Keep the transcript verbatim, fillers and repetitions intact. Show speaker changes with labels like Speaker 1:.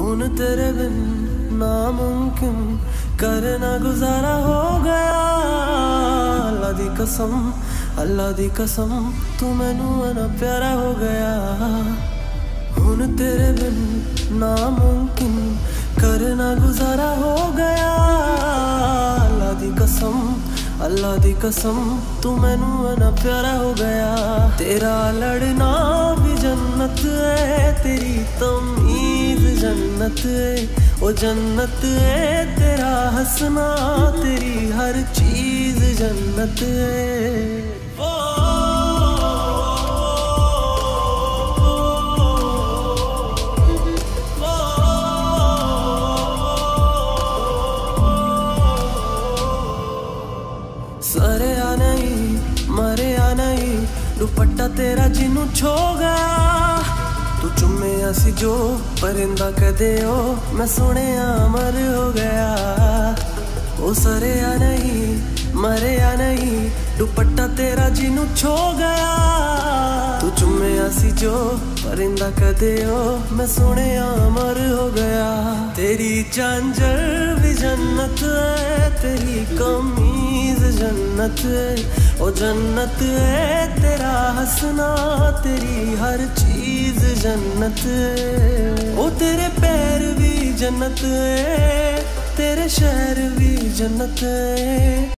Speaker 1: हुन तेरे बिन नामुमकिन करना गुजारा हो गया। अल्लाह दी कसम अल्लाह दी कसम तू मैनू इन्ना प्यारा हो गया। हुन तेरे बिन नामुमकिन करना गुजारा हो गया। अल्लाह दी कसम अल्लाह दी कसम तू मैनू इन्ना प्यारा हो गया। तेरा लड़ना भी जन्नत है, तेरी तमीज़ जन्नत है, ओ जन्नत है। तेरा हंसना तेरी हर चीज जन्नत है। सरे या नहीं मरे या नहीं दुपट्टा तेरा जिन्नू छो गया। तू चुम्मे सी जो परिंदा कदे ओ मैं सुने अमर हो गया। ओ सरे या नहीं मरे या नहीं दुपट्टा तेरा जिन्नू छो गया। तू चुम्मे सी जो परिंदा कदे ओ मैं सुने अमर हो गया। तेरी चांजर भी जन्नत है, तेरी कमीज जन्नत है, ओ जन्नत है। तेरा हंसना तेरी हर चीज जन्नत है। ओ तेरे पैर भी जन्नत है, तेरे शहर भी जन्नत है।